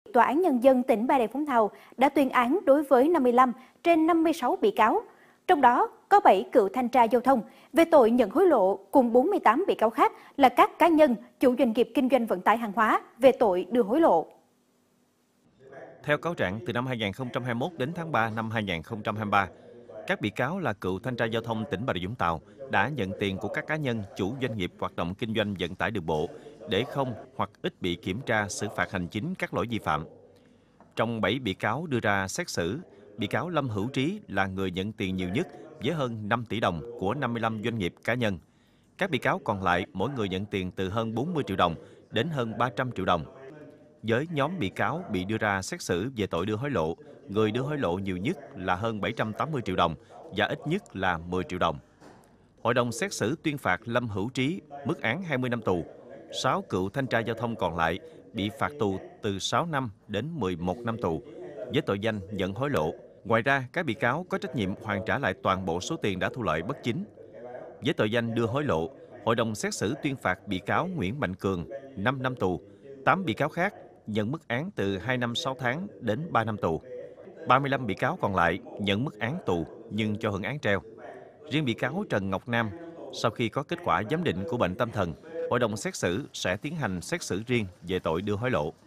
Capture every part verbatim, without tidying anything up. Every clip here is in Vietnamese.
Tòa án Nhân dân tỉnh Bà Rịa Vũng Tàu đã tuyên án đối với năm mươi lăm trên năm mươi sáu bị cáo, trong đó có bảy cựu thanh tra giao thông về tội nhận hối lộ, cùng bốn mươi tám bị cáo khác là các cá nhân, chủ doanh nghiệp kinh doanh vận tải hàng hóa về tội đưa hối lộ. Theo cáo trạng, từ năm hai nghìn không trăm hai mươi mốt đến tháng ba năm hai nghìn không trăm hai mươi ba, các bị cáo là cựu thanh tra giao thông tỉnh Bà Rịa Vũng Tàu đã nhận tiền của các cá nhân, chủ doanh nghiệp hoạt động kinh doanh vận tải đường bộ để không hoặc ít bị kiểm tra xử phạt hành chính các lỗi vi phạm. Trong bảy bị cáo đưa ra xét xử, bị cáo Lâm Hữu Trí là người nhận tiền nhiều nhất với hơn năm tỷ đồng của năm mươi lăm doanh nghiệp cá nhân. Các bị cáo còn lại mỗi người nhận tiền từ hơn bốn mươi triệu đồng đến hơn ba trăm triệu đồng. Với nhóm bị cáo bị đưa ra xét xử về tội đưa hối lộ, người đưa hối lộ nhiều nhất là hơn bảy trăm tám mươi triệu đồng và ít nhất là mười triệu đồng. Hội đồng xét xử tuyên phạt Lâm Hữu Trí mức án hai mươi năm tù. sáu cựu thanh tra giao thông còn lại bị phạt tù từ sáu năm đến mười một năm tù với tội danh nhận hối lộ. Ngoài ra, các bị cáo có trách nhiệm hoàn trả lại toàn bộ số tiền đã thu lợi bất chính. Với tội danh đưa hối lộ, hội đồng xét xử tuyên phạt bị cáo Nguyễn Mạnh Cường năm năm tù, tám bị cáo khác nhận mức án từ hai năm sáu tháng đến ba năm tù. ba mươi lăm bị cáo còn lại nhận mức án tù nhưng cho hưởng án treo. Riêng bị cáo Trần Ngọc Nam, sau khi có kết quả giám định của bệnh tâm thần, hội đồng xét xử sẽ tiến hành xét xử riêng về tội đưa hối lộ.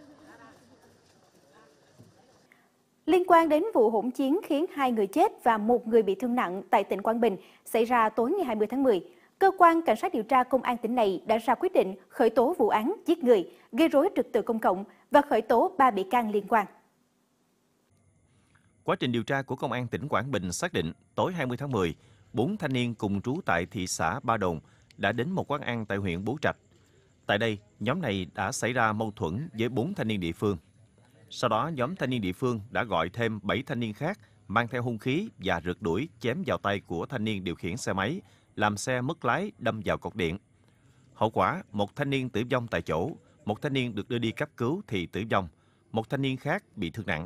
Liên quan đến vụ hỗn chiến khiến hai người chết và một người bị thương nặng tại tỉnh Quảng Bình xảy ra tối ngày hai mươi tháng mười, cơ quan cảnh sát điều tra công an tỉnh này đã ra quyết định khởi tố vụ án giết người, gây rối trật tự công cộng và khởi tố ba bị can liên quan. Quá trình điều tra của Công an tỉnh Quảng Bình xác định tối hai mươi tháng mười, bốn thanh niên cùng trú tại thị xã Ba Đồn đã đến một quán ăn tại huyện Bố Trạch. Tại đây, nhóm này đã xảy ra mâu thuẫn với bốn thanh niên địa phương. Sau đó, nhóm thanh niên địa phương đã gọi thêm bảy thanh niên khác mang theo hung khí và rượt đuổi chém vào tay của thanh niên điều khiển xe máy, làm xe mất lái đâm vào cột điện. Hậu quả, một thanh niên tử vong tại chỗ, một thanh niên được đưa đi cấp cứu thì tử vong, một thanh niên khác bị thương nặng.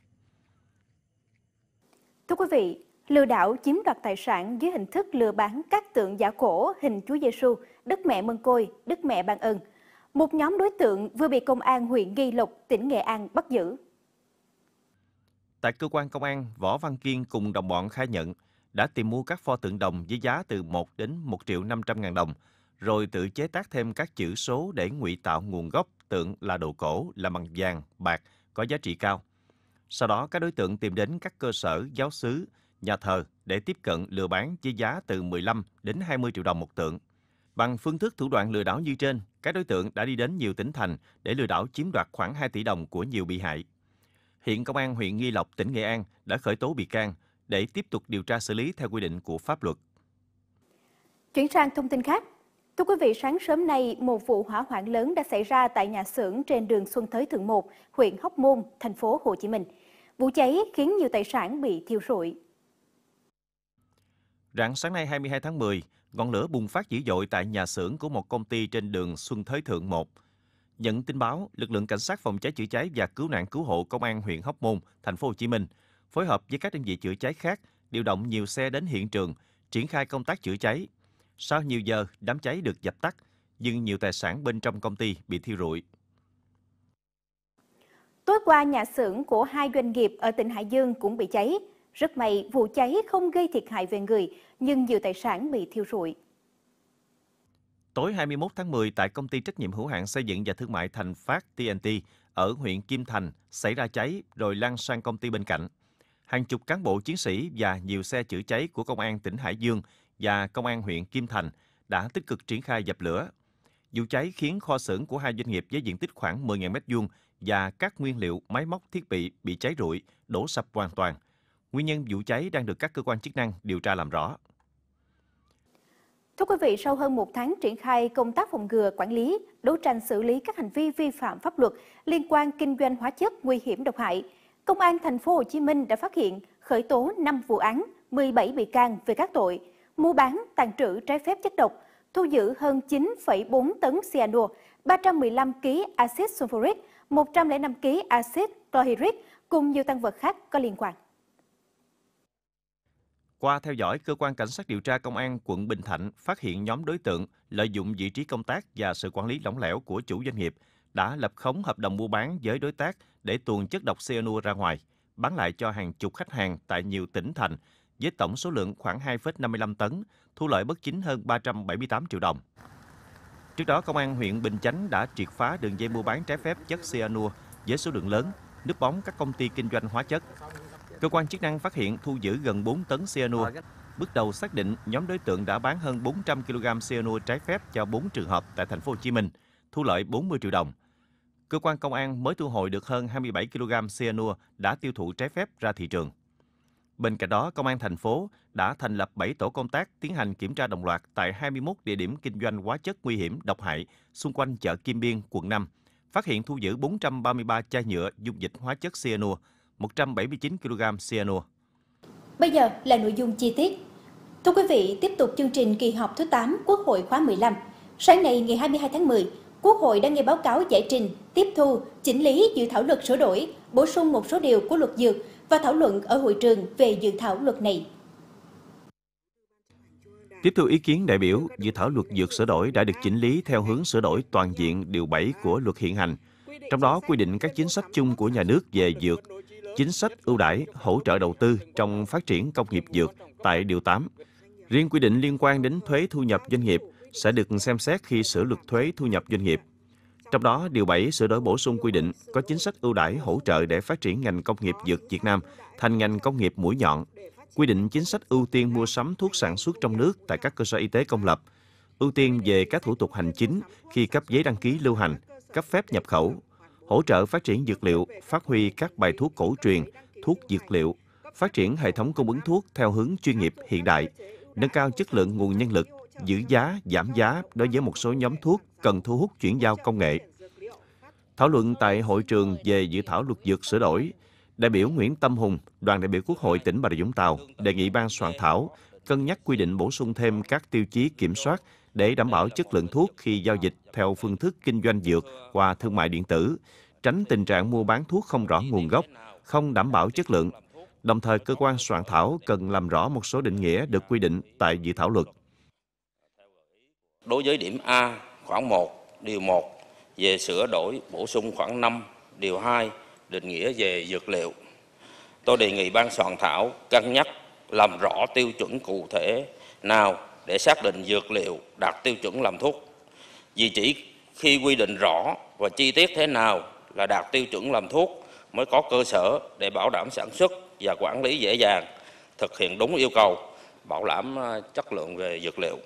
Thưa quý vị, lừa đảo chiếm đoạt tài sản dưới hình thức lừa bán các tượng giả cổ hình Chúa Giêsu, Đức Mẹ Mân Côi, Đức Mẹ Ban Ân. Một nhóm đối tượng vừa bị Công an huyện Nghi Lộc, tỉnh Nghệ An bắt giữ. Tại cơ quan công an, Võ Văn Kiên cùng đồng bọn khai nhận đã tìm mua các pho tượng đồng với giá từ một đến một triệu năm trăm ngàn đồng, rồi tự chế tác thêm các chữ số để ngụy tạo nguồn gốc tượng là đồ cổ, làm bằng vàng, bạc, có giá trị cao. Sau đó, các đối tượng tìm đến các cơ sở, giáo xứ, nhà thờ để tiếp cận lừa bán với giá từ mười lăm đến hai mươi triệu đồng một tượng. Bằng phương thức thủ đoạn lừa đảo như trên, các đối tượng đã đi đến nhiều tỉnh thành để lừa đảo chiếm đoạt khoảng hai tỷ đồng của nhiều bị hại. Hiện Công an huyện Nghi Lộc, tỉnh Nghệ An đã khởi tố bị can để tiếp tục điều tra xử lý theo quy định của pháp luật. Chuyển sang thông tin khác. Thưa quý vị, sáng sớm nay, một vụ hỏa hoạn lớn đã xảy ra tại nhà xưởng trên đường Xuân Thới Thượng một, huyện Hóc Môn, thành phố Hồ Chí Minh. Vụ cháy khiến nhiều tài sản bị thiêu rụi. Rạng sáng nay hai mươi hai tháng mười, ngọn lửa bùng phát dữ dội tại nhà xưởng của một công ty trên đường Xuân Thới Thượng một. Nhận tin báo, lực lượng cảnh sát phòng cháy chữa cháy và cứu nạn cứu hộ Công an huyện Hóc Môn, thành phố Hồ Chí Minh phối hợp với các đơn vị chữa cháy khác điều động nhiều xe đến hiện trường, triển khai công tác chữa cháy. Sau nhiều giờ, đám cháy được dập tắt, nhưng nhiều tài sản bên trong công ty bị thiêu rụi. Tối qua, nhà xưởng của hai doanh nghiệp ở tỉnh Hải Dương cũng bị cháy. Rất may, vụ cháy không gây thiệt hại về người, nhưng nhiều tài sản bị thiêu rụi. Tối hai mươi mốt tháng mười, tại công ty trách nhiệm hữu hạn xây dựng và thương mại Thành Phát tê en tê ở huyện Kim Thành xảy ra cháy rồi lan sang công ty bên cạnh. Hàng chục cán bộ chiến sĩ và nhiều xe chữa cháy của Công an tỉnh Hải Dương và Công an huyện Kim Thành đã tích cực triển khai dập lửa. Vụ cháy khiến kho xưởng của hai doanh nghiệp với diện tích khoảng mười nghìn mét vuông và các nguyên liệu, máy móc, thiết bị bị cháy rụi, đổ sập hoàn toàn. Nguyên nhân vụ cháy đang được các cơ quan chức năng điều tra làm rõ. Thưa quý vị, sau hơn một tháng triển khai công tác phòng ngừa, quản lý, đấu tranh xử lý các hành vi vi phạm pháp luật liên quan kinh doanh hóa chất nguy hiểm độc hại, Công an thành phố Hồ Chí Minh đã phát hiện khởi tố năm vụ án, mười bảy bị can về các tội mua bán, tàng trữ trái phép chất độc, thu giữ hơn chín phẩy bốn tấn cyanua, ba trăm mười lăm ki-lô-gam axit sulfuric, một trăm lẻ năm ki-lô-gam axit chlorhydric cùng nhiều tăng vật khác có liên quan. Qua theo dõi, Cơ quan Cảnh sát điều tra Công an quận Bình Thạnh phát hiện nhóm đối tượng lợi dụng vị trí công tác và sự quản lý lỏng lẻo của chủ doanh nghiệp đã lập khống hợp đồng mua bán với đối tác để tuồn chất độc cyanua ra ngoài, bán lại cho hàng chục khách hàng tại nhiều tỉnh thành, với tổng số lượng khoảng hai phẩy năm mươi lăm tấn, thu lợi bất chính hơn ba trăm bảy mươi tám triệu đồng. Trước đó, Công an huyện Bình Chánh đã triệt phá đường dây mua bán trái phép chất cyanua với số lượng lớn, núp bóng các công ty kinh doanh hóa chất. Cơ quan chức năng phát hiện thu giữ gần bốn tấn cyanua. Bước đầu xác định nhóm đối tượng đã bán hơn bốn trăm ki lô gam cyanua trái phép cho bốn trường hợp tại thành phố Hồ Chí Minh, thu lợi bốn mươi triệu đồng. Cơ quan công an mới thu hồi được hơn hai mươi bảy ki lô gam cyanua đã tiêu thụ trái phép ra thị trường. Bên cạnh đó, Công an thành phố đã thành lập bảy tổ công tác tiến hành kiểm tra đồng loạt tại hai mươi mốt địa điểm kinh doanh hóa chất nguy hiểm độc hại xung quanh chợ Kim Biên, quận năm, phát hiện thu giữ bốn trăm ba mươi ba chai nhựa dung dịch hóa chất cyanua, một trăm bảy mươi chín ki lô gam cyanua. Bây giờ là nội dung chi tiết. Thưa quý vị, tiếp tục chương trình kỳ họp thứ tám Quốc hội khóa mười lăm. Sáng nay ngày hai mươi hai tháng mười, Quốc hội đã nghe báo cáo giải trình, tiếp thu, chỉnh lý dự thảo luật sửa đổi, bổ sung một số điều của luật dược và thảo luận ở hội trường về dự thảo luật này. Tiếp thu ý kiến đại biểu, dự thảo luật dược sửa đổi đã được chỉnh lý theo hướng sửa đổi toàn diện điều bảy của luật hiện hành, trong đó quy định các chính sách chung của nhà nước về dược, chính sách ưu đãi, hỗ trợ đầu tư trong phát triển công nghiệp dược tại điều tám. Riêng quy định liên quan đến thuế thu nhập doanh nghiệp sẽ được xem xét khi sửa luật thuế thu nhập doanh nghiệp. Trong đó, điều bảy sửa đổi bổ sung quy định có chính sách ưu đãi hỗ trợ để phát triển ngành công nghiệp dược Việt Nam thành ngành công nghiệp mũi nhọn, quy định chính sách ưu tiên mua sắm thuốc sản xuất trong nước tại các cơ sở y tế công lập, ưu tiên về các thủ tục hành chính khi cấp giấy đăng ký lưu hành, cấp phép nhập khẩu, hỗ trợ phát triển dược liệu, phát huy các bài thuốc cổ truyền, thuốc dược liệu, phát triển hệ thống cung ứng thuốc theo hướng chuyên nghiệp hiện đại, nâng cao chất lượng nguồn nhân lực, giữ giá, giảm giá đối với một số nhóm thuốc cần thu hút chuyển giao công nghệ. Thảo luận tại hội trường về dự thảo luật dược sửa đổi, đại biểu Nguyễn Tâm Hùng, đoàn đại biểu Quốc hội tỉnh Bà Rịa Vũng Tàu đề nghị ban soạn thảo cân nhắc quy định bổ sung thêm các tiêu chí kiểm soát để đảm bảo chất lượng thuốc khi giao dịch theo phương thức kinh doanh dược qua thương mại điện tử, tránh tình trạng mua bán thuốc không rõ nguồn gốc, không đảm bảo chất lượng. Đồng thời, cơ quan soạn thảo cần làm rõ một số định nghĩa được quy định tại dự thảo luật. Đối với điểm A, khoản một, điều một về sửa đổi bổ sung khoản năm, điều hai, định nghĩa về dược liệu, tôi đề nghị ban soạn thảo cân nhắc làm rõ tiêu chuẩn cụ thể nào để xác định dược liệu đạt tiêu chuẩn làm thuốc. Vì chỉ khi quy định rõ và chi tiết thế nào là đạt tiêu chuẩn làm thuốc mới có cơ sở để bảo đảm sản xuất và quản lý dễ dàng, thực hiện đúng yêu cầu, bảo đảm chất lượng về dược liệu.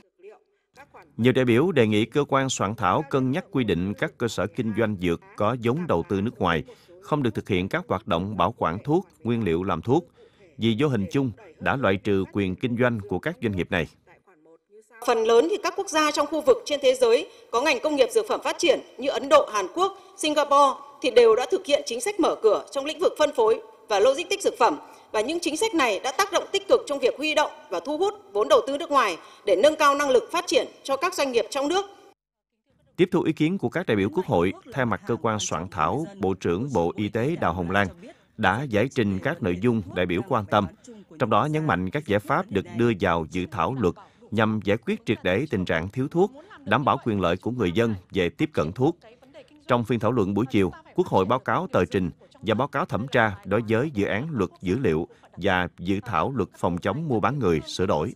Nhiều đại biểu đề nghị cơ quan soạn thảo cân nhắc quy định các cơ sở kinh doanh dược có vốn đầu tư nước ngoài không được thực hiện các hoạt động bảo quản thuốc, nguyên liệu làm thuốc, vì vô hình chung đã loại trừ quyền kinh doanh của các doanh nghiệp này. Phần lớn thì các quốc gia trong khu vực trên thế giới có ngành công nghiệp dược phẩm phát triển như Ấn Độ, Hàn Quốc, Singapore thì đều đã thực hiện chính sách mở cửa trong lĩnh vực phân phối và logistics dược phẩm, và những chính sách này đã tác động tích cực trong việc huy động và thu hút vốn đầu tư nước ngoài để nâng cao năng lực phát triển cho các doanh nghiệp trong nước. Tiếp thu ý kiến của các đại biểu Quốc hội, thay mặt cơ quan soạn thảo, Bộ trưởng Bộ Y tế Đào Hồng Lan đã giải trình các nội dung đại biểu quan tâm, trong đó nhấn mạnh các giải pháp được đưa vào dự thảo luật nhằm giải quyết triệt để tình trạng thiếu thuốc, đảm bảo quyền lợi của người dân về tiếp cận thuốc. Trong phiên thảo luận buổi chiều, Quốc hội báo cáo tờ trình và báo cáo thẩm tra đối với dự án luật dữ liệu và dự thảo luật phòng chống mua bán người sửa đổi.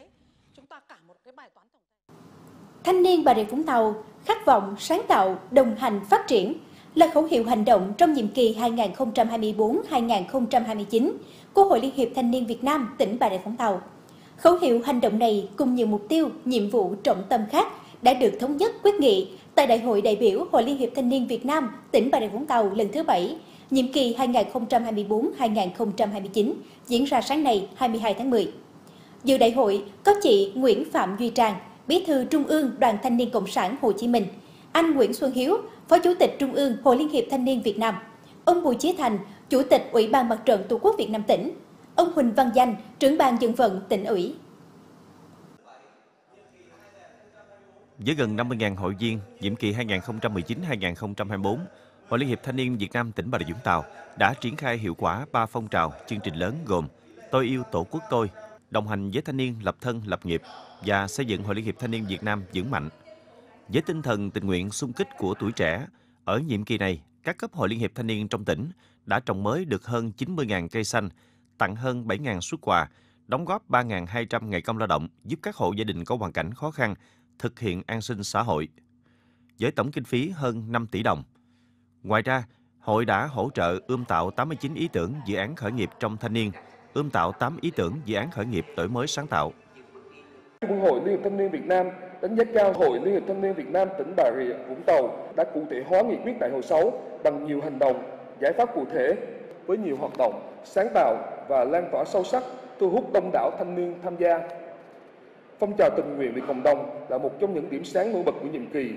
Thanh niên Bà Rịa Vũng Tàu, khát vọng, sáng tạo, đồng hành, phát triển là khẩu hiệu hành động trong nhiệm kỳ hai nghìn không trăm hai mươi tư đến hai nghìn không trăm hai mươi chín của Hội Liên hiệp Thanh niên Việt Nam tỉnh Bà Rịa Vũng Tàu. Khẩu hiệu hành động này cùng nhiều mục tiêu, nhiệm vụ trọng tâm khác đã được thống nhất quyết nghị tại Đại hội đại biểu Hội Liên hiệp Thanh niên Việt Nam tỉnh Bà Rịa Vũng Tàu lần thứ bảy, nhiệm kỳ hai nghìn không trăm hai mươi tư đến hai nghìn không trăm hai mươi chín, diễn ra sáng nay hai mươi hai tháng mười. Dự đại hội có chị Nguyễn Phạm Duy Trang, Bí thư Trung ương Đoàn Thanh niên Cộng sản Hồ Chí Minh, anh Nguyễn Xuân Hiếu, Phó Chủ tịch Trung ương Hội Liên hiệp Thanh niên Việt Nam, ông Bùi Chí Thành, Chủ tịch Ủy ban Mặt trận Tổ quốc Việt Nam tỉnh, ông Huỳnh Văn Danh, trưởng ban dân vận tỉnh ủy. Với gần năm mươi nghìn hội viên, nhiệm kỳ hai nghìn không trăm mười chín đến hai nghìn không trăm hai mươi tư, Hội Liên hiệp Thanh niên Việt Nam tỉnh Bà Rịa Vũng Tàu đã triển khai hiệu quả ba phong trào chương trình lớn gồm Tôi yêu Tổ quốc tôi, đồng hành với thanh niên lập thân lập nghiệp và xây dựng Hội Liên hiệp Thanh niên Việt Nam vững mạnh. Với tinh thần tình nguyện xung kích của tuổi trẻ, Ở nhiệm kỳ này, các cấp hội Liên hiệp Thanh niên trong tỉnh đã trồng mới được hơn chín mươi nghìn cây xanh, tặng hơn bảy nghìn suất quà, đóng góp ba nghìn hai trăm ngày công lao động giúp các hộ gia đình có hoàn cảnh khó khăn thực hiện an sinh xã hội, với tổng kinh phí hơn năm tỷ đồng. Ngoài ra, hội đã hỗ trợ ươm tạo tám mươi chín ý tưởng dự án khởi nghiệp trong thanh niên, ươm tạo tám ý tưởng dự án khởi nghiệp đổi mới sáng tạo. Trung ương Hội Liên hiệp Thanh niên Việt Nam đánh giá cao Hội Liên hiệp Thanh niên Việt Nam tỉnh Bà Rịa Vũng Tàu đã cụ thể hóa nghị quyết đại hội sáu bằng nhiều hành động, giải pháp cụ thể với nhiều hoạt động sáng tạo và lan tỏa sâu sắc, thu hút đông đảo thanh niên tham gia. Phong trào tình nguyện vì cộng đồng là một trong những điểm sáng nổi bật của nhiệm kỳ.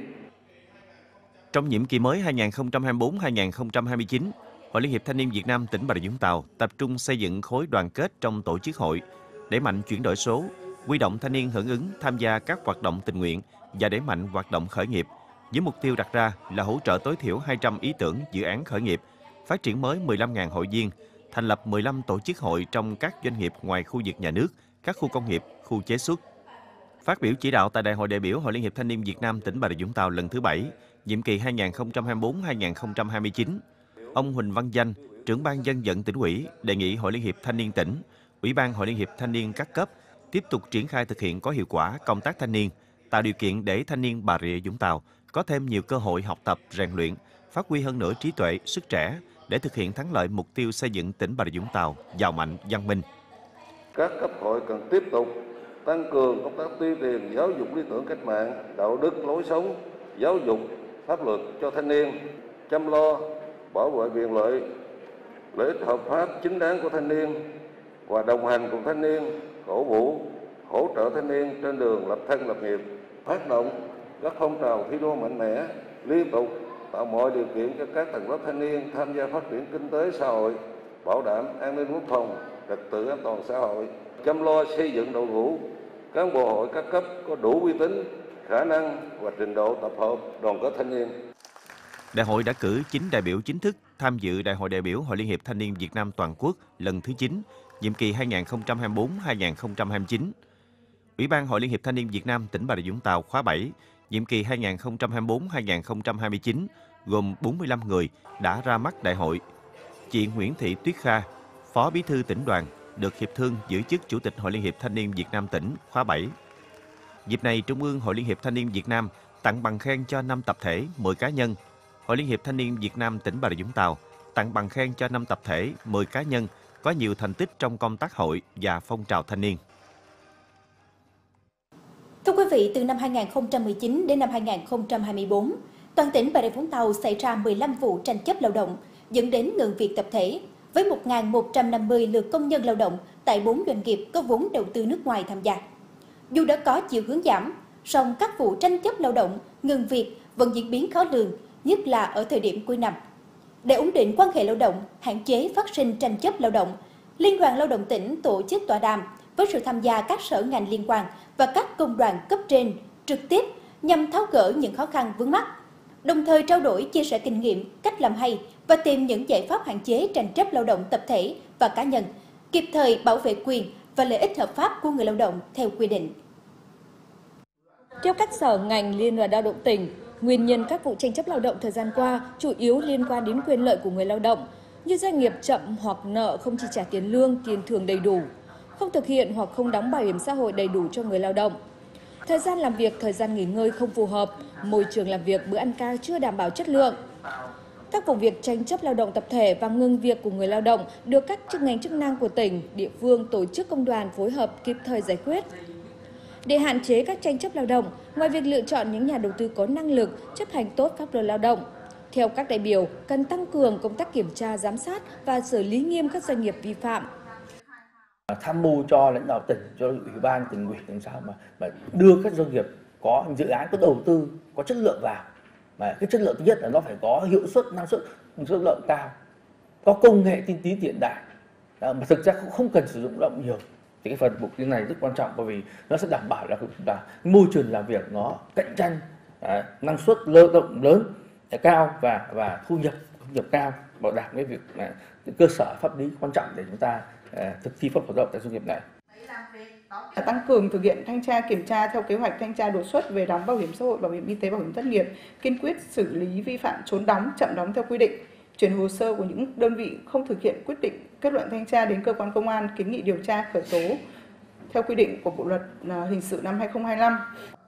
Trong nhiệm kỳ mới hai nghìn không trăm hai mươi tư đến hai nghìn không trăm hai mươi chín, Hội Liên hiệp Thanh niên Việt Nam tỉnh Bà Rịa Vũng Tàu tập trung xây dựng khối đoàn kết trong tổ chức hội, đẩy mạnh chuyển đổi số, huy động thanh niên hưởng ứng tham gia các hoạt động tình nguyện và đẩy mạnh hoạt động khởi nghiệp, với mục tiêu đặt ra là hỗ trợ tối thiểu hai trăm ý tưởng dự án khởi nghiệp, phát triển mới mười lăm nghìn hội viên, thành lập mười lăm tổ chức hội trong các doanh nghiệp ngoài khu vực nhà nước, các khu công nghiệp, khu chế xuất. Phát biểu chỉ đạo tại Đại hội đại biểu Hội Liên hiệp Thanh niên Việt Nam tỉnh Bà Rịa Vũng Tàu lần thứ bảy, nhiệm kỳ hai nghìn không trăm hai mươi tư đến hai nghìn không trăm hai mươi chín, ông Huỳnh Văn Danh, trưởng ban dân vận tỉnh ủy, đề nghị Hội Liên hiệp Thanh niên tỉnh, Ủy ban Hội Liên hiệp Thanh niên các cấp tiếp tục triển khai thực hiện có hiệu quả công tác thanh niên, tạo điều kiện để thanh niên Bà Rịa Vũng Tàu có thêm nhiều cơ hội học tập, rèn luyện, phát huy hơn nữa trí tuệ, sức trẻ để thực hiện thắng lợi mục tiêu xây dựng tỉnh Bà Rịa Vũng Tàu giàu mạnh, văn minh. Các cấp hội cần tiếp tục tăng cường công tác tuyên truyền giáo dục lý tưởng cách mạng, đạo đức lối sống, giáo dục pháp luật cho thanh niên, chăm lo bảo vệ quyền lợi, lợi ích hợp pháp chính đáng của thanh niên và đồng hành cùng thanh niên, cổ vũ, hỗ trợ thanh niên trên đường lập thân lập nghiệp, phát động các phong trào thi đua mạnh mẽ, liên tục tạo mọi điều kiện cho các tầng lớp thanh niên tham gia phát triển kinh tế xã hội, bảo đảm an ninh quốc phòng, trật tự an toàn xã hội, chăm lo xây dựng đội ngũ cán bộ hội các cấp có đủ uy tín, khả năng và trình độ tập hợp đoàn kết thanh niên. Đại hội đã cử chín đại biểu chính thức tham dự Đại hội đại biểu Hội Liên hiệp Thanh niên Việt Nam toàn quốc lần thứ chín, nhiệm kỳ hai nghìn không trăm hai mươi tư đến hai nghìn không trăm hai mươi chín. Ủy ban Hội Liên hiệp Thanh niên Việt Nam tỉnh Bà Rịa Vũng Tàu khóa bảy, nhiệm kỳ hai nghìn không trăm hai mươi tư đến hai nghìn không trăm hai mươi chín, gồm bốn mươi lăm người đã ra mắt đại hội. Chị Nguyễn Thị Tuyết Kha, Phó Bí thư tỉnh đoàn, được hiệp thương giữ chức Chủ tịch Hội Liên hiệp Thanh niên Việt Nam tỉnh khóa bảy. Dịp này, Trung ương Hội Liên hiệp Thanh niên Việt Nam tặng bằng khen cho năm tập thể, mười cá nhân. Hội Liên hiệp Thanh niên Việt Nam tỉnh Bà Rịa Vũng Tàu tặng bằng khen cho năm tập thể, mười cá nhân có nhiều thành tích trong công tác hội và phong trào thanh niên. Thưa quý vị, từ năm hai nghìn không trăm mười chín đến năm hai nghìn không trăm hai mươi tư, toàn tỉnh Bà Rịa Vũng Tàu xảy ra mười lăm vụ tranh chấp lao động, dẫn đến ngừng việc tập thể, với một nghìn một trăm năm mươi lượt công nhân lao động tại bốn doanh nghiệp có vốn đầu tư nước ngoài tham gia. Dù đã có chiều hướng giảm, song các vụ tranh chấp lao động, ngừng việc vẫn diễn biến khó lường, nhất là ở thời điểm cuối năm. Để ổn định quan hệ lao động, hạn chế phát sinh tranh chấp lao động, Liên đoàn Lao động tỉnh tổ chức tọa đàm với sự tham gia các sở ngành liên quan và các công đoàn cấp trên trực tiếp nhằm tháo gỡ những khó khăn vướng mắc, đồng thời trao đổi chia sẻ kinh nghiệm, cách làm hay và tìm những giải pháp hạn chế tranh chấp lao động tập thể và cá nhân, kịp thời bảo vệ quyền và lợi ích hợp pháp của người lao động theo quy định. Theo các sở ngành Liên đoàn Lao động tỉnh, nguyên nhân các vụ tranh chấp lao động thời gian qua chủ yếu liên quan đến quyền lợi của người lao động, như doanh nghiệp chậm hoặc nợ không chi trả tiền lương, tiền thưởng đầy đủ, không thực hiện hoặc không đóng bảo hiểm xã hội đầy đủ cho người lao động. Thời gian làm việc, thời gian nghỉ ngơi không phù hợp, môi trường làm việc, bữa ăn ca chưa đảm bảo chất lượng. Các vụ việc tranh chấp lao động tập thể và ngừng việc của người lao động được các chức ngành chức năng của tỉnh, địa phương, tổ chức công đoàn phối hợp kịp thời giải quyết. Để hạn chế các tranh chấp lao động, ngoài việc lựa chọn những nhà đầu tư có năng lực, chấp hành tốt pháp luật lao động, theo các đại biểu, cần tăng cường công tác kiểm tra, giám sát và xử lý nghiêm các doanh nghiệp vi phạm. Tham mưu cho lãnh đạo tỉnh, cho ủy ban tỉnh ủy làm sao mà, mà đưa các doanh nghiệp có dự án có đầu tư có chất lượng vào. Mà cái chất lượng thứ nhất là nó phải có hiệu suất, năng suất, chất lượng cao, có công nghệ tiên tiến hiện đại, mà thực ra cũng không cần sử dụng lao động nhiều. Thì cái phần mục tiêu này rất quan trọng bởi vì nó sẽ đảm bảo là, là môi trường làm việc nó cạnh tranh, à, năng suất lao động lớn, cao và và thu nhập thu nhập cao, bảo đảm cái việc là cái cơ sở pháp lý quan trọng để chúng ta à, thực thi pháp luật lao động tại doanh nghiệp này. Tăng cường thực hiện thanh tra kiểm tra theo kế hoạch thanh tra đột xuất về đóng bảo hiểm xã hội, bảo hiểm y tế, bảo hiểm thất nghiệp, kiên quyết xử lý vi phạm trốn đóng, chậm đóng theo quy định, chuyển hồ sơ của những đơn vị không thực hiện quyết định kết luận thanh tra đến cơ quan công an kiến nghị điều tra khởi tố theo quy định của Bộ luật hình sự năm hai không hai lăm.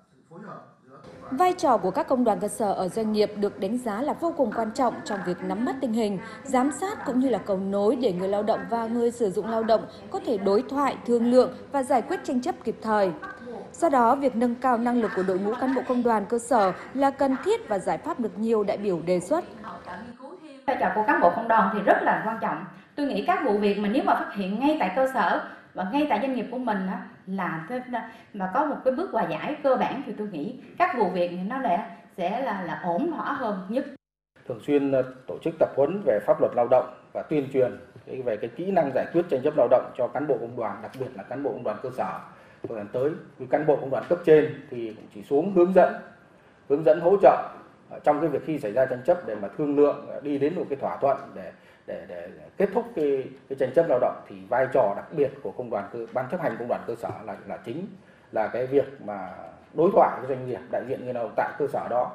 Vai trò của các công đoàn cơ sở ở doanh nghiệp được đánh giá là vô cùng quan trọng trong việc nắm bắt tình hình, giám sát cũng như là cầu nối để người lao động và người sử dụng lao động có thể đối thoại, thương lượng và giải quyết tranh chấp kịp thời. Do đó, việc nâng cao năng lực của đội ngũ cán bộ công đoàn cơ sở là cần thiết và giải pháp được nhiều đại biểu đề xuất. Vai trò của cán bộ công đoàn thì rất là quan trọng. Tôi nghĩ các vụ việc mà nếu mà phát hiện ngay tại cơ sở và ngay tại doanh nghiệp của mình á, là mà có một cái bước hòa giải cơ bản thì tôi nghĩ các vụ việc nó là sẽ là là ổn thỏa hơn nhất. Thường xuyên tổ chức tập huấn về pháp luật lao động và tuyên truyền về cái kỹ năng giải quyết tranh chấp lao động cho cán bộ công đoàn, đặc biệt là cán bộ công đoàn cơ sở. Thời gian tới, cán bộ công đoàn cấp trên thì cũng chỉ xuống hướng dẫn, hướng dẫn hỗ trợ trong cái việc khi xảy ra tranh chấp để mà thương lượng đi đến một cái thỏa thuận để để để kết thúc cái, cái tranh chấp lao động, thì vai trò đặc biệt của công đoàn cơ, ban chấp hành công đoàn cơ sở là là chính là cái việc mà đối thoại với doanh nghiệp, đại diện người lao động tại cơ sở đó.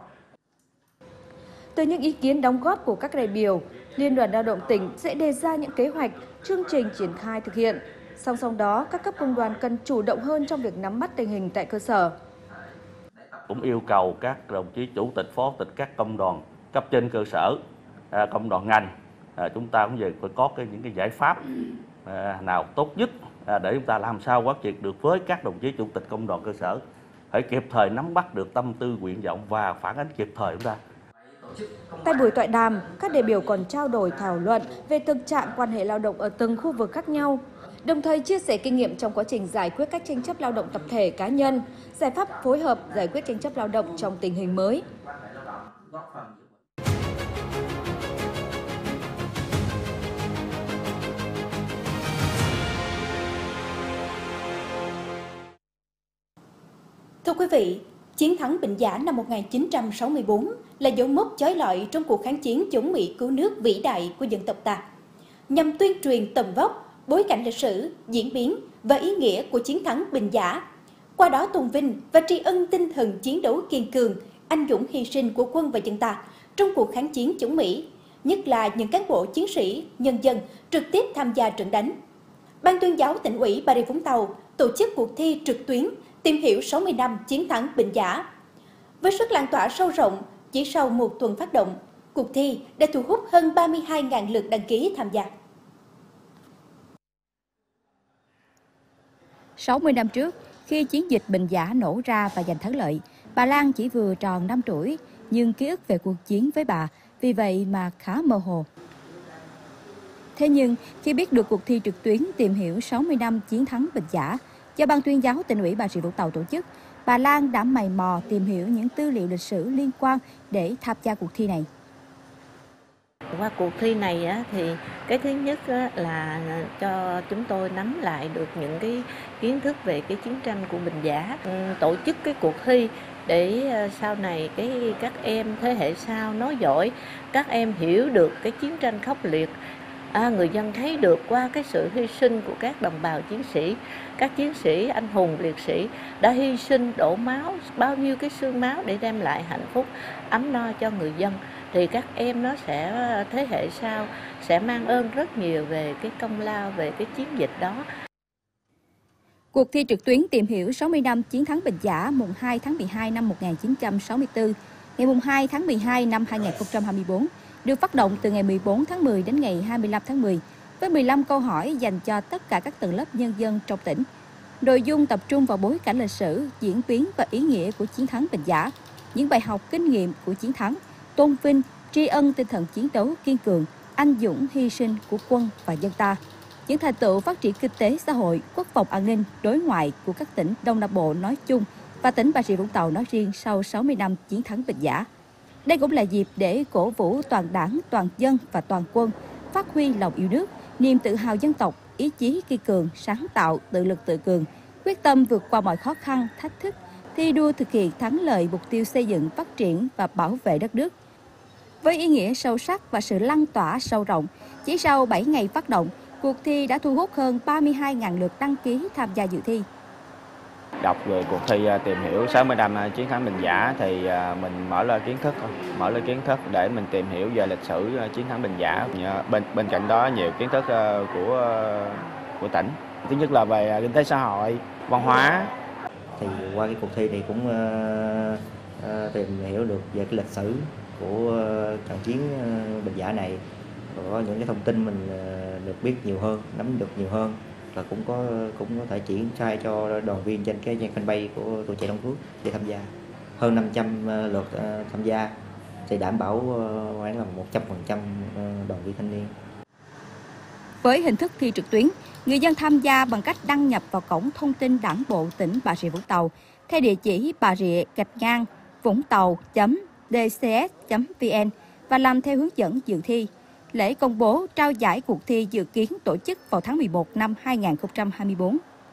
Từ những ý kiến đóng góp của các đại biểu, Liên đoàn Lao động tỉnh sẽ đề ra những kế hoạch, chương trình triển khai thực hiện. Song song đó, các cấp công đoàn cần chủ động hơn trong việc nắm bắt tình hình tại cơ sở. Cũng yêu cầu các đồng chí chủ tịch, phó tịch các công đoàn cấp trên cơ sở, công đoàn ngành, chúng ta cũng về phải có cái, những cái giải pháp nào tốt nhất để chúng ta làm sao quán triệt được với các đồng chí chủ tịch công đoàn cơ sở, phải kịp thời nắm bắt được tâm tư, nguyện vọng và phản ánh kịp thời chúng ta. Tại buổi tọa đàm, các đại biểu còn trao đổi thảo luận về thực trạng quan hệ lao động ở từng khu vực khác nhau, đồng thời chia sẻ kinh nghiệm trong quá trình giải quyết các tranh chấp lao động tập thể cá nhân, giải pháp phối hợp giải quyết tranh chấp lao động trong tình hình mới. Thưa quý vị, chiến thắng Bình Giả năm một nghìn chín trăm sáu mươi tư là dấu mốc chói lọi trong cuộc kháng chiến chống Mỹ cứu nước vĩ đại của dân tộc ta. Nhằm tuyên truyền tầm vóc, bối cảnh lịch sử, diễn biến và ý nghĩa của chiến thắng Bình Giả, qua đó tôn vinh và tri ân tinh thần chiến đấu kiên cường, anh dũng hy sinh của quân và dân ta trong cuộc kháng chiến chống Mỹ, nhất là những cán bộ chiến sĩ, nhân dân trực tiếp tham gia trận đánh. Ban tuyên giáo Tỉnh ủy Bà Rịa Vũng Tàu tổ chức cuộc thi trực tuyến tìm hiểu sáu mươi năm chiến thắng Bình Giả. Với sức lan tỏa sâu rộng, chỉ sau một tuần phát động, cuộc thi đã thu hút hơn ba mươi hai nghìn lượt đăng ký tham gia. sáu mươi năm trước, khi chiến dịch Bình Giả nổ ra và giành thắng lợi, bà Lan chỉ vừa tròn năm tuổi, nhưng ký ức về cuộc chiến với bà vì vậy mà khá mơ hồ. Thế nhưng, khi biết được cuộc thi trực tuyến tìm hiểu sáu mươi năm chiến thắng Bình Giả do Ban tuyên giáo Tỉnh ủy Bà Rịa Vũng Tàu tổ chức, bà Lan đã mày mò tìm hiểu những tư liệu lịch sử liên quan để tham gia cuộc thi này. Qua cuộc thi này á, thì cái thứ nhất á, là cho chúng tôi nắm lại được những cái kiến thức về cái chiến tranh của Bình Giả, tổ chức cái cuộc thi để sau này cái các em thế hệ sau nói giỏi, các em hiểu được cái chiến tranh khốc liệt. À, người dân thấy được qua cái sự hy sinh của các đồng bào chiến sĩ, các chiến sĩ anh hùng liệt sĩ đã hy sinh đổ máu bao nhiêu cái xương máu để đem lại hạnh phúc ấm no cho người dân, thì các em nó sẽ thế hệ sau sẽ mang ơn rất nhiều về cái công lao, về cái chiến dịch đó. Cuộc thi trực tuyến tìm hiểu sáu mươi năm chiến thắng Bình Giả mùng hai tháng mười hai năm một nghìn chín trăm sáu mươi tư, ngày mùng hai tháng mười hai năm hai nghìn không trăm hai mươi tư được phát động từ ngày mười bốn tháng mười đến ngày hai mươi lăm tháng mười, với mười lăm câu hỏi dành cho tất cả các tầng lớp nhân dân trong tỉnh. Nội dung tập trung vào bối cảnh lịch sử, diễn biến và ý nghĩa của chiến thắng Bình Giả, những bài học kinh nghiệm của chiến thắng, tôn vinh, tri ân tinh thần chiến đấu kiên cường, anh dũng hy sinh của quân và dân ta, những thành tựu phát triển kinh tế xã hội, quốc phòng an ninh, đối ngoại của các tỉnh Đông Nam Bộ nói chung và tỉnh Bà Rịa Vũng Tàu nói riêng sau sáu mươi năm chiến thắng Bình Giả. Đây cũng là dịp để cổ vũ toàn đảng, toàn dân và toàn quân phát huy lòng yêu nước, niềm tự hào dân tộc, ý chí kiên cường, sáng tạo, tự lực tự cường, quyết tâm vượt qua mọi khó khăn, thách thức, thi đua thực hiện thắng lợi mục tiêu xây dựng, phát triển và bảo vệ đất nước. Với ý nghĩa sâu sắc và sự lan tỏa sâu rộng, chỉ sau bảy ngày phát động, cuộc thi đã thu hút hơn ba mươi hai nghìn lượt đăng ký tham gia dự thi. Đọc về cuộc thi tìm hiểu sáu mươi năm chiến thắng Bình Giả thì mình mở ra kiến thức, mở ra kiến thức để mình tìm hiểu về lịch sử chiến thắng Bình Giả. Bên bên cạnh đó nhiều kiến thức của của tỉnh. Thứ nhất là về kinh tế xã hội, văn hóa. Thì qua cái cuộc thi này cũng uh, uh, tìm hiểu được về cái lịch sử của uh, trận chiến uh, Bình Giả này, có những cái thông tin mình uh, được biết nhiều hơn, nắm được nhiều hơn, và cũng có cũng có thể triển khai cho đoàn viên trên cái trang fanpage của Tuổi Trẻ Đông Phước để tham gia. Hơn năm trăm uh, lượt uh, tham gia thì đảm bảo uh, khoảng là một trăm phần trăm đoàn viên thanh niên. Với hình thức thi trực tuyến, người dân tham gia bằng cách đăng nhập vào cổng thông tin Đảng bộ tỉnh Bà Rịa Vũng Tàu theo địa chỉ bà rịa gạch ngang vũng tàu chấm d c s chấm v n và làm theo hướng dẫn dự thi. Lễ công bố trao giải cuộc thi dự kiến tổ chức vào tháng mười một năm hai nghìn không trăm hai mươi tư.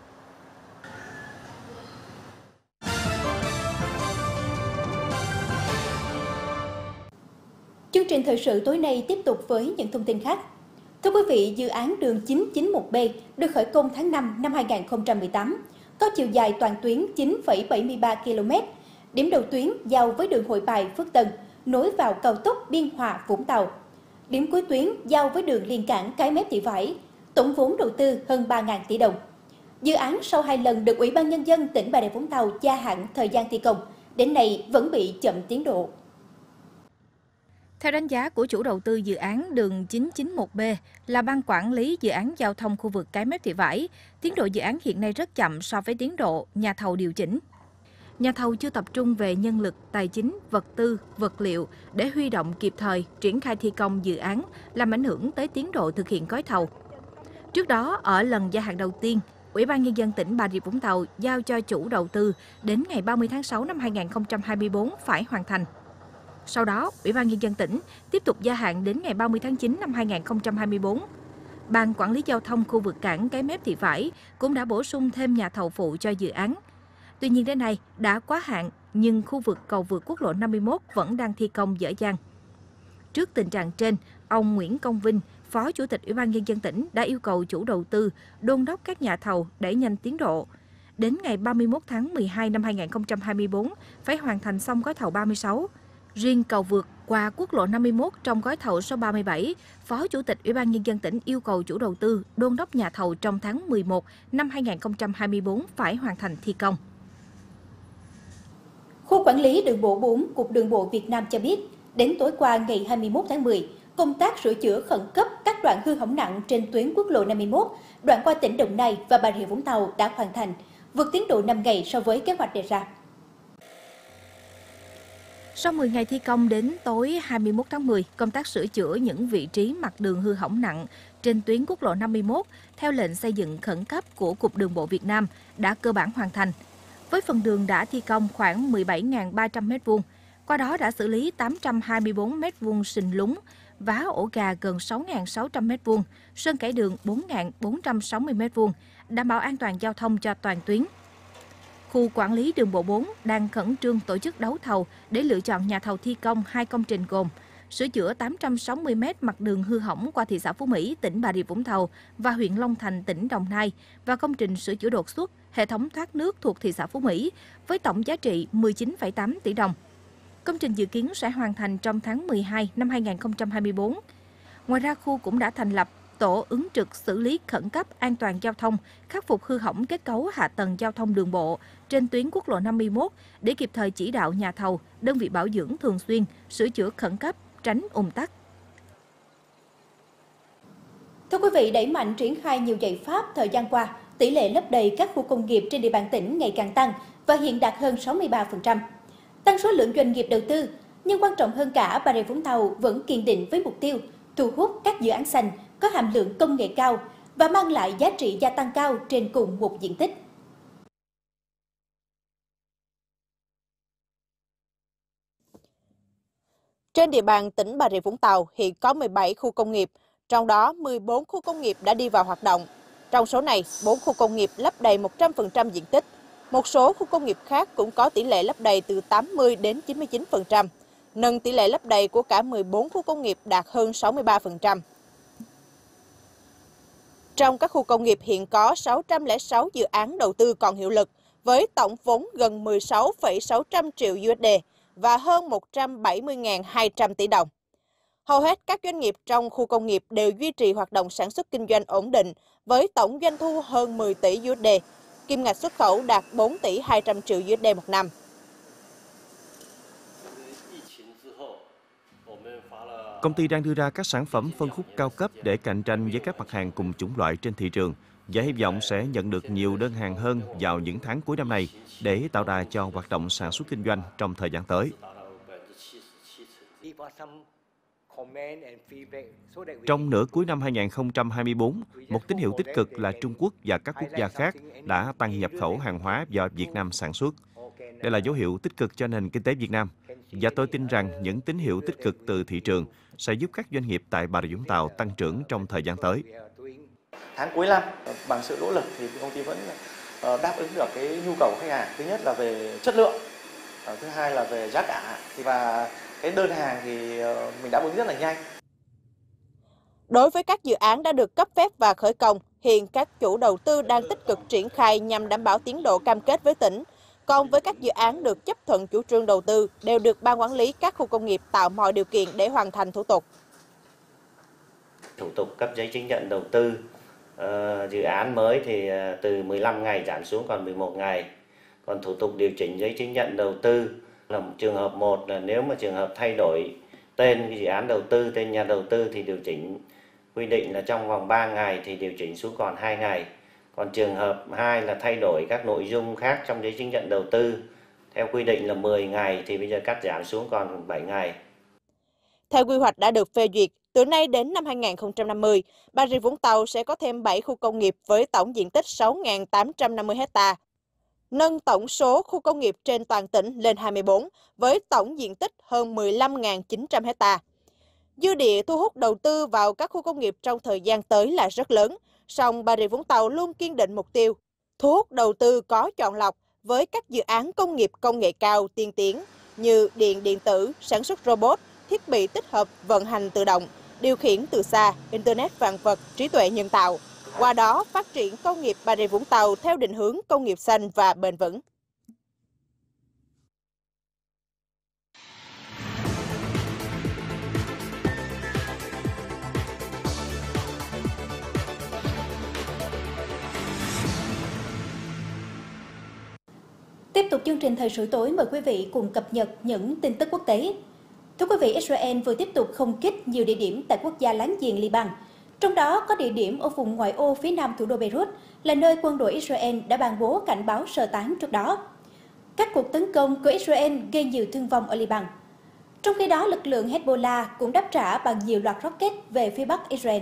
Chương trình thời sự tối nay tiếp tục với những thông tin khác. Thưa quý vị, dự án đường chín chín một B được khởi công tháng năm năm hai nghìn không trăm mười tám, có chiều dài toàn tuyến chín phẩy bảy mươi ba ki lô mét. Điểm đầu tuyến giao với đường Hội Bài Phước Tân, nối vào cao tốc Biên Hòa Vũng Tàu. Điểm cuối tuyến giao với đường liên cảng Cái Mép Thị Vải, tổng vốn đầu tư hơn ba nghìn tỷ đồng. Dự án sau hai lần được Ủy ban Nhân dân tỉnh Bà Rịa Vũng Tàu gia hạn thời gian thi công, đến nay vẫn bị chậm tiến độ. Theo đánh giá của chủ đầu tư dự án đường chín chín một B là Ban Quản lý Dự án Giao thông khu vực Cái Mép Thị Vải, tiến độ dự án hiện nay rất chậm so với tiến độ nhà thầu điều chỉnh. Nhà thầu chưa tập trung về nhân lực, tài chính, vật tư, vật liệu để huy động kịp thời triển khai thi công dự án, làm ảnh hưởng tới tiến độ thực hiện gói thầu. Trước đó, ở lần gia hạn đầu tiên, Ủy ban Nhân dân tỉnh Bà Rịa Vũng Tàu giao cho chủ đầu tư đến ngày ba mươi tháng sáu năm hai nghìn không trăm hai mươi tư phải hoàn thành. Sau đó, Ủy ban Nhân dân tỉnh tiếp tục gia hạn đến ngày ba mươi tháng chín năm hai nghìn không trăm hai mươi tư. Ban Quản lý Giao thông khu vực cảng Cái Mép Thị Vải cũng đã bổ sung thêm nhà thầu phụ cho dự án. Tuy nhiên đến nay đã quá hạn, nhưng khu vực cầu vượt quốc lộ năm mươi mốt vẫn đang thi công dở dang. Trước tình trạng trên, ông Nguyễn Công Vinh, Phó Chủ tịch Ủy ban Nhân dân tỉnh đã yêu cầu chủ đầu tư đôn đốc các nhà thầu đẩy nhanh tiến độ. Đến ngày ba mươi mốt tháng mười hai năm hai nghìn không trăm hai mươi tư phải hoàn thành xong gói thầu ba mươi sáu. Riêng cầu vượt qua quốc lộ năm mươi mốt trong gói thầu số ba mươi bảy, Phó Chủ tịch Ủy ban Nhân dân tỉnh yêu cầu chủ đầu tư đôn đốc nhà thầu trong tháng mười một năm hai nghìn không trăm hai mươi tư phải hoàn thành thi công. Khu quản lý đường bộ bốn, Cục Đường bộ Việt Nam cho biết, đến tối qua ngày hai mươi mốt tháng mười, công tác sửa chữa khẩn cấp các đoạn hư hỏng nặng trên tuyến quốc lộ năm mươi mốt, đoạn qua tỉnh Đồng Nai và Bà Rịa Vũng Tàu đã hoàn thành, vượt tiến độ năm ngày so với kế hoạch đề ra. Sau mười ngày thi công đến tối hai mươi mốt tháng mười, công tác sửa chữa những vị trí mặt đường hư hỏng nặng trên tuyến quốc lộ năm mươi mốt theo lệnh xây dựng khẩn cấp của Cục Đường bộ Việt Nam đã cơ bản hoàn thành. Với phần đường đã thi công khoảng mười bảy nghìn ba trăm mét vuông, qua đó đã xử lý tám trăm hai mươi tư mét vuông sình lún, vá ổ gà gần sáu nghìn sáu trăm mét vuông, sơn cải đường bốn nghìn bốn trăm sáu mươi mét vuông, đảm bảo an toàn giao thông cho toàn tuyến. Khu quản lý đường bộ bốn đang khẩn trương tổ chức đấu thầu để lựa chọn nhà thầu thi công hai công trình gồm sửa chữa tám trăm sáu mươi mét mặt đường hư hỏng qua thị xã Phú Mỹ, tỉnh Bà Rịa Vũng Tàu và huyện Long Thành, tỉnh Đồng Nai và công trình sửa chữa đột xuất hệ thống thoát nước thuộc thị xã Phú Mỹ với tổng giá trị mười chín phẩy tám tỷ đồng. Công trình dự kiến sẽ hoàn thành trong tháng mười hai năm hai nghìn không trăm hai mươi tư. Ngoài ra, khu cũng đã thành lập tổ ứng trực xử lý khẩn cấp an toàn giao thông, khắc phục hư hỏng kết cấu hạ tầng giao thông đường bộ trên tuyến quốc lộ năm mươi mốt để kịp thời chỉ đạo nhà thầu, đơn vị bảo dưỡng thường xuyên, sửa chữa khẩn cấp, tránh ùn tắc. Thưa quý vị, đẩy mạnh triển khai nhiều giải pháp thời gian qua, tỷ lệ lấp đầy các khu công nghiệp trên địa bàn tỉnh ngày càng tăng và hiện đạt hơn sáu mươi ba phần trăm. Tăng số lượng doanh nghiệp đầu tư, nhưng quan trọng hơn cả, Bà Rịa Vũng Tàu vẫn kiên định với mục tiêu thu hút các dự án xanh có hàm lượng công nghệ cao và mang lại giá trị gia tăng cao trên cùng một diện tích. Trên địa bàn tỉnh Bà Rịa Vũng Tàu hiện có mười bảy khu công nghiệp, trong đó mười bốn khu công nghiệp đã đi vào hoạt động. Trong số này, bốn khu công nghiệp lấp đầy một trăm phần trăm diện tích. Một số khu công nghiệp khác cũng có tỷ lệ lấp đầy từ tám mươi đến chín mươi chín phần trăm, nâng tỷ lệ lấp đầy của cả mười bốn khu công nghiệp đạt hơn sáu mươi ba phần trăm. Trong các khu công nghiệp hiện có sáu trăm lẻ sáu dự án đầu tư còn hiệu lực với tổng vốn gần mười sáu phẩy sáu trăm triệu đô la và hơn một trăm bảy mươi nghìn hai trăm tỷ đồng. Hầu hết các doanh nghiệp trong khu công nghiệp đều duy trì hoạt động sản xuất kinh doanh ổn định với tổng doanh thu hơn mười tỷ đô la, kim ngạch xuất khẩu đạt bốn tỷ hai trăm triệu đô la một năm. Công ty đang đưa ra các sản phẩm phân khúc cao cấp để cạnh tranh với các mặt hàng cùng chủng loại trên thị trường và hy vọng sẽ nhận được nhiều đơn hàng hơn vào những tháng cuối năm này để tạo đà cho hoạt động sản xuất kinh doanh trong thời gian tới. Trong nửa cuối năm hai nghìn không trăm hai mươi tư, một tín hiệu tích cực là Trung Quốc và các quốc gia khác đã tăng nhập khẩu hàng hóa do Việt Nam sản xuất. Đây là dấu hiệu tích cực cho nền kinh tế Việt Nam, và tôi tin rằng những tín hiệu tích cực từ thị trường sẽ giúp các doanh nghiệp tại Bà Rịa Vũng Tàu tăng trưởng trong thời gian tới. Tháng cuối năm, bằng sự nỗ lực thì công ty vẫn đáp ứng được cái nhu cầu của khách hàng. Thứ nhất là về chất lượng, thứ hai là về giá cả, và cái đơn hàng thì mình đáp ứng rất là nhanh. Đối với các dự án đã được cấp phép và khởi công, hiện các chủ đầu tư đang tích cực triển khai nhằm đảm bảo tiến độ cam kết với tỉnh. Còn với các dự án được chấp thuận chủ trương đầu tư, đều được ban quản lý các khu công nghiệp tạo mọi điều kiện để hoàn thành thủ tục. Thủ tục cấp giấy chứng nhận đầu tư, uh, dự án mới thì uh, từ mười lăm ngày giảm xuống còn mười một ngày. Còn thủ tục điều chỉnh giấy chứng nhận đầu tư là một trường hợp một là nếu mà trường hợp thay đổi tên dự án đầu tư, tên nhà đầu tư thì điều chỉnh quy định là trong vòng ba ngày thì điều chỉnh xuống còn hai ngày. Còn trường hợp hai là thay đổi các nội dung khác trong giấy chứng nhận đầu tư, theo quy định là mười ngày thì bây giờ cắt giảm xuống còn bảy ngày. Theo quy hoạch đã được phê duyệt, từ nay đến năm hai nghìn không trăm năm mươi, Bà Rịa Vũng Tàu sẽ có thêm bảy khu công nghiệp với tổng diện tích sáu nghìn tám trăm năm mươi ha, nâng tổng số khu công nghiệp trên toàn tỉnh lên hai mươi bốn với tổng diện tích hơn mười lăm nghìn chín trăm ha. Dư địa thu hút đầu tư vào các khu công nghiệp trong thời gian tới là rất lớn, song Bà Rịa Vũng Tàu luôn kiên định mục tiêu thu hút đầu tư có chọn lọc với các dự án công nghiệp công nghệ cao tiên tiến như điện điện tử, sản xuất robot, thiết bị tích hợp vận hành tự động, điều khiển từ xa, Internet vạn vật, trí tuệ nhân tạo. Qua đó phát triển công nghiệp Bà Rịa Vũng Tàu theo định hướng công nghiệp xanh và bền vững. Tiếp tục chương trình thời sự tối, mời quý vị cùng cập nhật những tin tức quốc tế. Thưa quý vị, Israel vừa tiếp tục không kích nhiều địa điểm tại quốc gia láng giềng Liban. Trong đó có địa điểm ở vùng ngoại ô phía nam thủ đô Beirut, là nơi quân đội Israel đã ban bố cảnh báo sơ tán trước đó. Các cuộc tấn công của Israel gây nhiều thương vong ở Liban. Trong khi đó, lực lượng Hezbollah cũng đáp trả bằng nhiều loạt rocket về phía bắc Israel.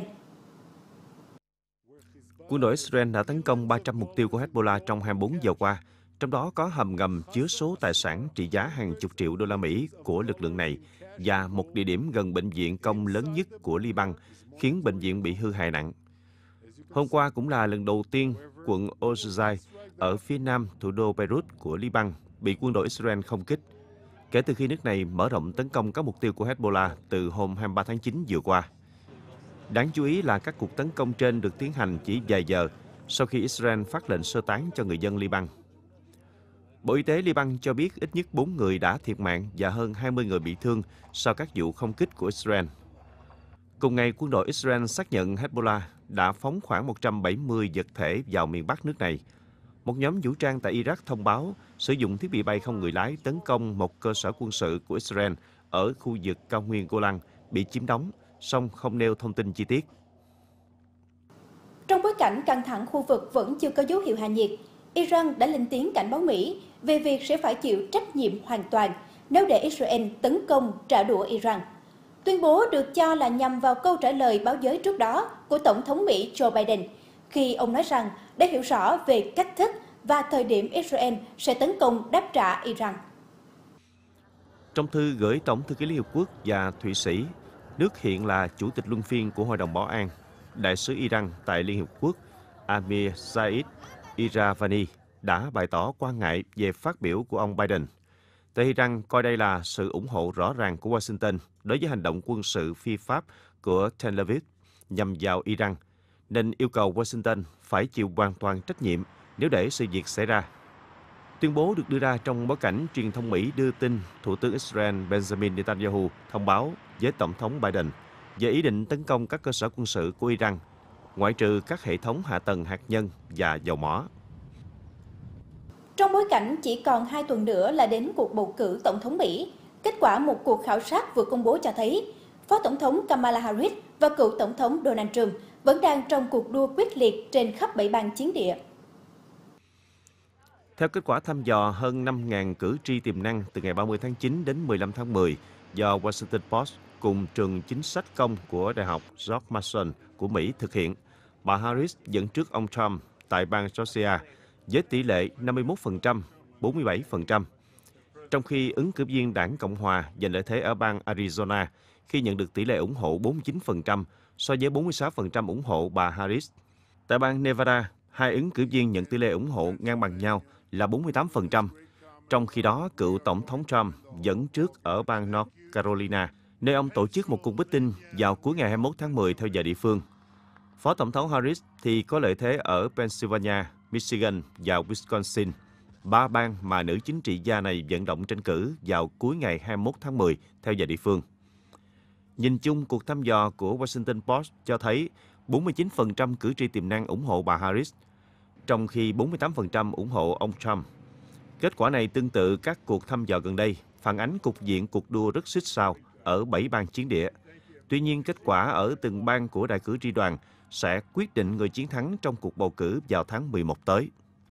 Quân đội Israel đã tấn công ba trăm mục tiêu của Hezbollah trong hai mươi bốn giờ qua, trong đó có hầm ngầm chứa số tài sản trị giá hàng chục triệu đô la Mỹ của lực lượng này và một địa điểm gần bệnh viện công lớn nhất của Liban, khiến bệnh viện bị hư hại nặng. Hôm qua cũng là lần đầu tiên quận Ozai ở phía nam thủ đô Beirut của Liban bị quân đội Israel không kích, kể từ khi nước này mở rộng tấn công các mục tiêu của Hezbollah từ hôm hai mươi ba tháng chín vừa qua. Đáng chú ý là các cuộc tấn công trên được tiến hành chỉ vài giờ sau khi Israel phát lệnh sơ tán cho người dân Liban. Bộ Y tế Liban cho biết ít nhất bốn người đã thiệt mạng và hơn hai mươi người bị thương sau các vụ không kích của Israel. Cùng ngày, quân đội Israel xác nhận Hezbollah đã phóng khoảng một trăm bảy mươi vật thể vào miền Bắc nước này. Một nhóm vũ trang tại Iraq thông báo sử dụng thiết bị bay không người lái tấn công một cơ sở quân sự của Israel ở khu vực cao nguyên Golan bị chiếm đóng, song không nêu thông tin chi tiết. Trong bối cảnh căng thẳng khu vực vẫn chưa có dấu hiệu hạ nhiệt, Iran đã lên tiếng cảnh báo Mỹ về việc sẽ phải chịu trách nhiệm hoàn toàn nếu để Israel tấn công trả đũa Iran. Tuyên bố được cho là nhằm vào câu trả lời báo giới trước đó của Tổng thống Mỹ Joe Biden, khi ông nói rằng để hiểu rõ về cách thức và thời điểm Israel sẽ tấn công đáp trả Iran. Trong thư gửi Tổng thư ký Liên Hợp Quốc và Thụy Sĩ, nước hiện là chủ tịch luân phiên của Hội đồng Bảo an, đại sứ Iran tại Liên Hợp Quốc Amir Said Iravani đã bày tỏ quan ngại về phát biểu của ông Biden. Tehran coi đây là sự ủng hộ rõ ràng của Washington đối với hành động quân sự phi pháp của Tel Aviv nhằm vào Iran, nên yêu cầu Washington phải chịu hoàn toàn trách nhiệm nếu để sự việc xảy ra. Tuyên bố được đưa ra trong bối cảnh truyền thông Mỹ đưa tin Thủ tướng Israel Benjamin Netanyahu thông báo với Tổng thống Biden về ý định tấn công các cơ sở quân sự của Iran, ngoại trừ các hệ thống hạ tầng hạt nhân và dầu mỏ. Trong bối cảnh chỉ còn hai tuần nữa là đến cuộc bầu cử Tổng thống Mỹ, kết quả một cuộc khảo sát vừa công bố cho thấy Phó Tổng thống Kamala Harris và cựu Tổng thống Donald Trump vẫn đang trong cuộc đua quyết liệt trên khắp bảy bang chiến địa. Theo kết quả thăm dò hơn năm nghìn cử tri tiềm năng từ ngày ba mươi tháng chín đến mười lăm tháng mười do Washington Post cùng trường chính sách công của Đại học George Mason của Mỹ thực hiện, bà Harris dẫn trước ông Trump tại bang Georgia với tỷ lệ năm mươi mốt phần trăm, bốn mươi bảy phần trăm, trong khi ứng cử viên Đảng Cộng Hòa giành lợi thế ở bang Arizona khi nhận được tỷ lệ ủng hộ bốn mươi chín phần trăm so với bốn mươi sáu phần trăm ủng hộ bà Harris. Tại bang Nevada, hai ứng cử viên nhận tỷ lệ ủng hộ ngang bằng nhau là bốn mươi tám phần trăm. Trong khi đó, cựu Tổng thống Trump dẫn trước ở bang North Carolina, nơi ông tổ chức một cuộc meeting vào cuối ngày hai mươi mốt tháng mười theo giờ địa phương. Phó Tổng thống Harris thì có lợi thế ở Pennsylvania, Michigan và Wisconsin, ba bang mà nữ chính trị gia này vận động tranh cử vào cuối ngày hai mươi mốt tháng mười theo giờ địa phương. Nhìn chung, cuộc thăm dò của Washington Post cho thấy bốn mươi chín phần trăm cử tri tiềm năng ủng hộ bà Harris, trong khi bốn mươi tám phần trăm ủng hộ ông Trump. Kết quả này tương tự các cuộc thăm dò gần đây, phản ánh cục diện cuộc đua rất xích sao ở bảy bang chiến địa. Tuy nhiên, kết quả ở từng bang của đại cử tri đoàn sẽ quyết định người chiến thắng trong cuộc bầu cử vào tháng mười một tới.